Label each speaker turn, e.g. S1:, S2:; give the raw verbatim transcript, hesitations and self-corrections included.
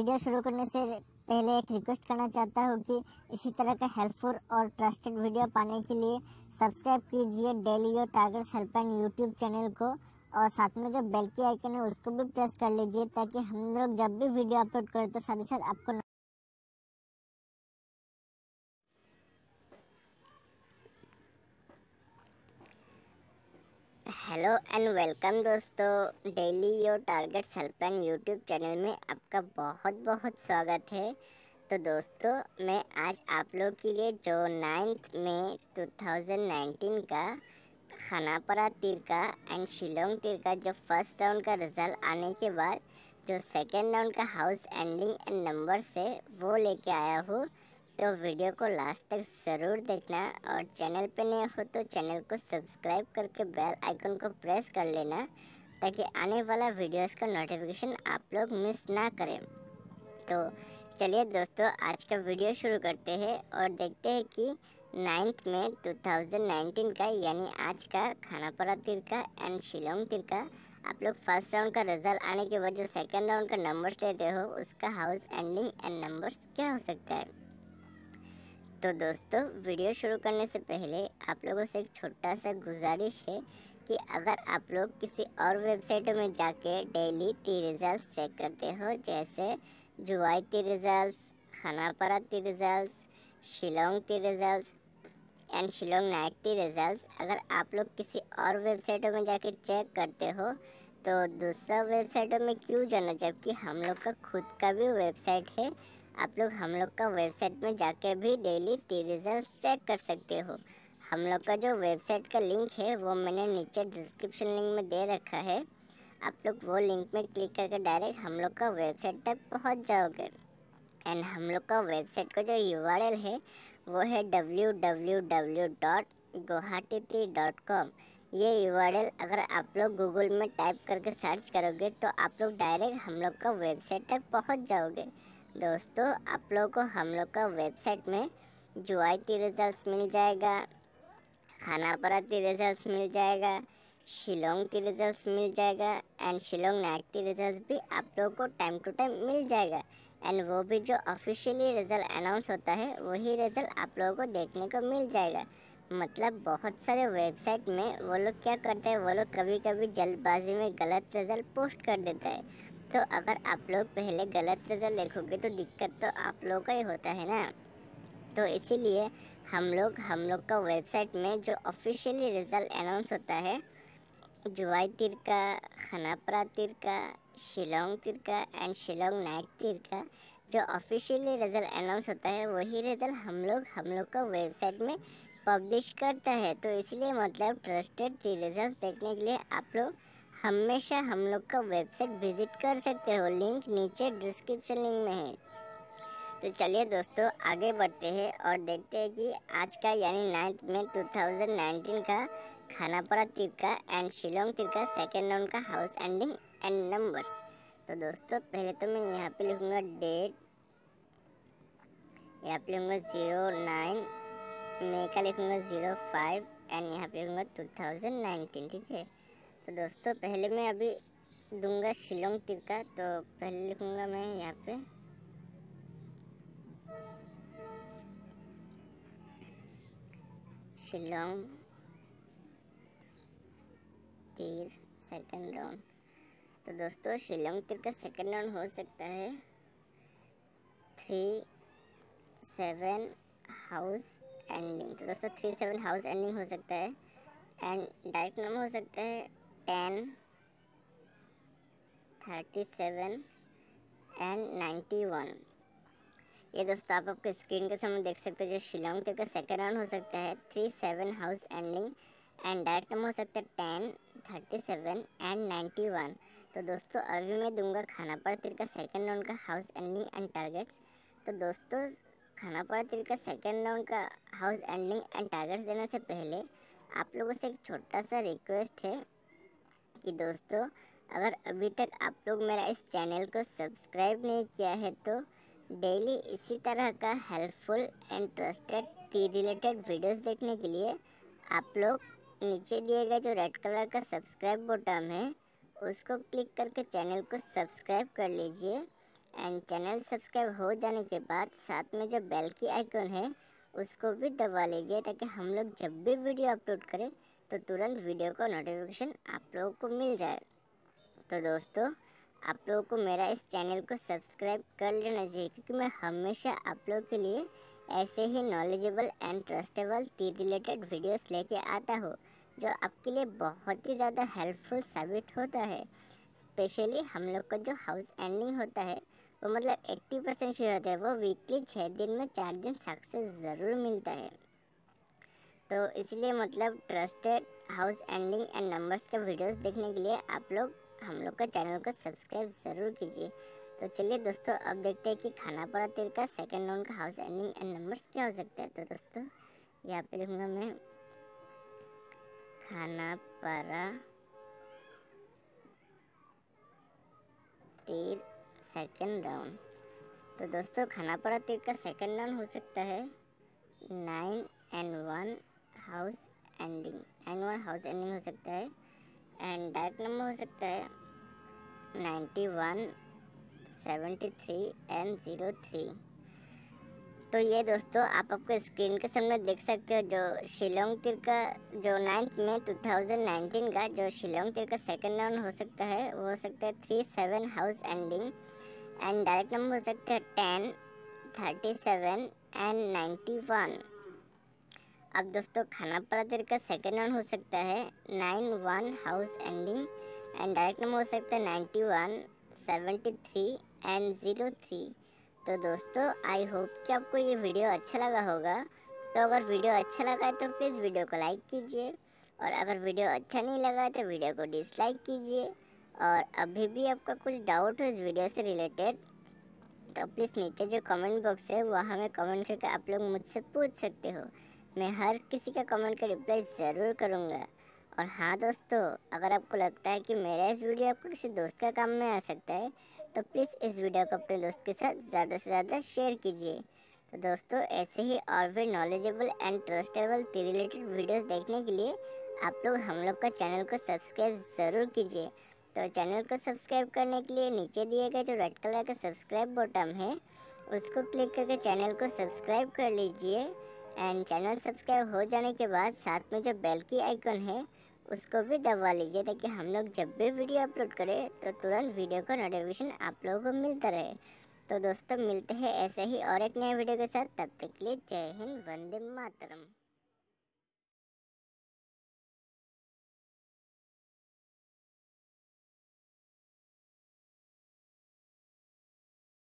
S1: Video शुरू करने से पहले एक रिक्वेस्ट करना चाहता हूँ कि इसी तरह का हेल्पफुल और ट्रस्टेड वीडियो पाने के लिए सब्सक्राइब कीजिए daily your targets helpline YouTube channel को, और साथ में जो बेल की आइकन है उसको भी प्रेस कर लीजिए ताकि हम लोग जब भी वीडियो अपलोड करें तो साथ ही साथ आपको हेलो एंड वेलकम दोस्तों, daily your targets helpline YouTube channel में आपका बहुत बहुत स्वागत है। तो दोस्तों, मैं आज आप लोग के लिए जो नाइन्थ मई दो हज़ार उन्नीस का खानापारा तीर का एंड शिलोंग तीर का जो फर्स्ट राउंड का रिजल्ट आने के बाद जो सेकेंड राउंड का हाउस एंडिंग एंड नंबर से वो लेके आया हूँ। तो वीडियो को लास्ट तक ज़रूर देखना, और चैनल पे नए हो तो चैनल को सब्सक्राइब करके बेल आइकन को प्रेस कर लेना ताकि आने वाला वीडियोस का नोटिफिकेशन आप लोग मिस ना करें। तो चलिए दोस्तों, आज का वीडियो शुरू करते हैं और देखते हैं कि नाइन्थ मई दो हज़ार उन्नीस का यानी आज का खानापारा तीर का एंड शिलोंग तीर का आप लोग फर्स्ट राउंड का रिजल्ट आने के बाद जो सेकेंड राउंड का नंबर्स लेते हो उसका हाउस एंडिंग एंड नंबर्स क्या हो सकता है। तो दोस्तों, वीडियो शुरू करने से पहले आप लोगों से एक छोटा सा गुजारिश है कि अगर आप लोग किसी और वेबसाइट में जाके डेली ती रिज़ल्ट्स चेक करते हो, जैसे जुवाई ती रिज़ल्ट्स, खानापारा ती results, Shillong Teer results and Shillong night Teer results, अगर आप लोग किसी और वेबसाइटों में जाके चेक करते हो तो दूसरा वेबसाइटों में क्यों जाना, जबकि हम लोग का खुद का भी वेबसाइट है। आप लोग हम लोग का वेबसाइट में जाके भी डेली ती रिज़ल्ट्स चेक कर सकते हो। हम लोग का जो वेबसाइट का लिंक है वो मैंने नीचे डिस्क्रिप्शन लिंक में दे रखा है। आप लोग वो लिंक में क्लिक करके डायरेक्ट हम लोग का वेबसाइट तक पहुंच जाओगे। एंड हम लोग का वेबसाइट का जो यू आर एल है वो है W W W dot Guwahati Teer dot com. ये यू आर एल अगर आप लोग गूगल में टाइप करके सर्च करोगे तो आप लोग डायरेक्ट हम लोग का वेबसाइट तक पहुंच जाओगे। दोस्तों, आप लोगों को हम लोग का वेबसाइट में जुवाई ती रिज़ल्ट्स मिल जाएगा, खानापारा ती रिज़ल्ट्स मिल जाएगा, शिलोंग ती रिज़ल्ट्स मिल जाएगा and Shillong night Teer results भी आप लोगों को टाइम टू टाइम मिल जाएगा। एंड वो भी जो ऑफिशियली रिज़ल्ट अनाउंस होता है वही रिज़ल्ट आप लोगों को देखने को मिल जाएगा। मतलब बहुत सारे वेबसाइट में वो लोग क्या करते हैं, वो लोग कभी कभी जल्दबाजी में गलत रिज़ल्ट पोस्ट कर देता है। तो अगर आप लोग पहले गलत रिज़ल्ट देखोगे तो दिक्कत तो आप लोगों का ही होता है ना। तो इसीलिए हम लोग हम लोग का वेबसाइट में जो ऑफिशियली रिज़ल्ट अनाउंस होता है जुवाई तीर का, खानापारा तीर का, शिलोंग तीर का एंड शिलोंग नाइट तीर का जो ऑफिशियली रिज़ल्ट अनाउंस होता है वही रिज़ल्ट हम लोग हम लोग का वेबसाइट में पब्लिश करता है। तो इसलिए मतलब ट्रस्टेड ती रिज़ल्ट देखने के लिए आप लोग हमेशा हम लोग का वेबसाइट विजिट कर सकते हो। लिंक नीचे डिस्क्रिप्शन लिंक में है। तो चलिए दोस्तों, आगे बढ़ते हैं और देखते हैं कि आज का यानी नाइन्थ मई दो हज़ार उन्नीस का खानापारा तीर का एंड शिलोंग तीर का सेकेंड राउंड का हाउस एंडिंग एंड नंबर्स। तो दोस्तों, पहले तो मैं यहाँ पे लिखूँगा डेट, यहाँ पे लिखूँगा ज़ीरो नाइन, मई का लिखूँगा ज़ीरो फाइव एंड यहाँ पे लिखूँगा टू थाउजेंड नाइनटीन। ठीक है। तो दोस्तों, पहले मैं अभी दूंगा शिलोंग तीर का, तो पहले लिखूँगा मैं यहाँ पे शिलोंग तीर सेकेंड राउंड। तो दोस्तों, शिलोंग तीर का सेकेंड राउंड हो सकता है थ्री सेवन हाउस एंडिंग। तो दोस्तों, थ्री सेवन हाउस एंडिंग हो सकता है एंड डायरेक्ट नंबर हो सकता है ten, thirty seven and ninety one. ये दोस्तों आप आपके स्क्रीन के सामने देख सकते हो। जो शिलोंग तीर का सेकेंड राउंड हो सकता है three seven house ending and direct number हो सकता है ten, thirty seven and ninety one. तो दोस्तों, अभी मैं दूंगा खानापारा तीर का सेकेंड राउंड का हाउस एंडिंग एंड टारगेट्स। तो दोस्तों, खानापारा तीर का सेकेंड राउंड का हाउस एंडिंग एंड टारगेट्स देने से पहले आप लोगों से एक छोटा सा रिक्वेस्ट है कि दोस्तों, अगर अभी तक आप लोग मेरा इस चैनल को सब्सक्राइब नहीं किया है तो डेली इसी तरह का helpful and trusted Teer related videos देखने के लिए आप लोग नीचे दिए गए जो रेड कलर का सब्सक्राइब बटन है उसको क्लिक करके चैनल को सब्सक्राइब कर लीजिए एंड चैनल सब्सक्राइब हो जाने के बाद साथ में जो बेल की आइकन है उसको भी दबा लीजिए, ताकि हम लोग जब भी वीडियो अपलोड करें तो तुरंत वीडियो का नोटिफिकेशन आप लोगों को मिल जाए। तो दोस्तों, आप लोगों को मेरा इस चैनल को सब्सक्राइब कर लेना चाहिए, क्योंकि मैं हमेशा आप लोगों के लिए ऐसे ही knowledgeable and trustable Teer related videos लेके आता हूँ, जो आपके लिए बहुत ही ज़्यादा हेल्पफुल साबित होता है। स्पेशली हम लोग का जो हाउस एंडिंग होता है वो मतलब अस्सी परसेंट श्योर होता है, वो वीकली छः दिन में चार दिन सक्सेस ज़रूर मिलता है। तो इसलिए मतलब trusted house ending and numbers के वीडियोस देखने के लिए आप लोग हम लोग का चैनल को सब्सक्राइब ज़रूर कीजिए। तो चलिए दोस्तों, अब देखते हैं कि खाना पड़ा तीर का सेकंड राउंड का हाउस एंडिंग एंड नंबर्स क्या हो सकता है। तो दोस्तों, यहाँ पे लिखूँगा मैं खाना पड़ा तीर सेकंड राउंड। तो दोस्तों, खाना पड़ा तीर का सेकंड राउंड हो सकता है nine and one house ending and one house ending हो सकता है। एंड डायरेक्ट नंबर हो सकता है ninety one seventy three and zero three. तो ये दोस्तों, आप आपको स्क्रीन के सामने देख सकते हो जो शिलोंग तीर का जो नाइन्थ में टू थाउजेंड नाइनटीन का जो शिलोंग तीर का सेकंड राउंड हो सकता है, वो हो सकता है three seven house ending and direct number हो सकता है ten thirty seven and ninety one. अब दोस्तों, खाना पड़ा तीर का सेकेंड राउंड हो सकता है nine one house ending and direct number हो सकता है ninety one seventy three and zero three. तो दोस्तों, आई होप कि आपको ये वीडियो अच्छा लगा होगा। तो अगर वीडियो अच्छा लगा है तो प्लीज़ वीडियो को लाइक कीजिए, और अगर वीडियो अच्छा नहीं लगा तो वीडियो को डिसलाइक कीजिए। और अभी भी आपका कुछ डाउट हो इस वीडियो से रिलेटेड तो प्लीज़ नीचे जो कमेंट बॉक्स है वहाँ में कमेंट करके आप लोग मुझसे पूछ सकते हो। मैं हर किसी का कमेंट का रिप्लाई ज़रूर करूँगा। और हाँ दोस्तों, अगर आपको लगता है कि मेरा इस वीडियो आपको किसी दोस्त का काम में आ सकता है तो प्लीज़ इस वीडियो को अपने दोस्त के साथ ज़्यादा से ज़्यादा शेयर कीजिए। तो दोस्तों, ऐसे ही और भी knowledgeable and trustable Teer related videos देखने के लिए आप लोग हम लोग का चैनल को सब्सक्राइब ज़रूर कीजिए। तो चैनल को सब्सक्राइब करने के लिए नीचे दिए गए जो रेड कलर का सब्सक्राइब बटन है उसको क्लिक करके चैनल को सब्सक्राइब कर लीजिए। एंड चैनल सब्सक्राइब हो जाने के बाद साथ में जो बेल की आइकन है उसको भी दबा लीजिए, ताकि हम लोग जब भी वीडियो अपलोड करें तो तुरंत वीडियो का नोटिफिकेशन आप लोगों को मिलता रहे। तो दोस्तों, मिलते हैं ऐसे ही और एक नए वीडियो के साथ। तब तक के लिए जय हिंद, वंदे मातरम।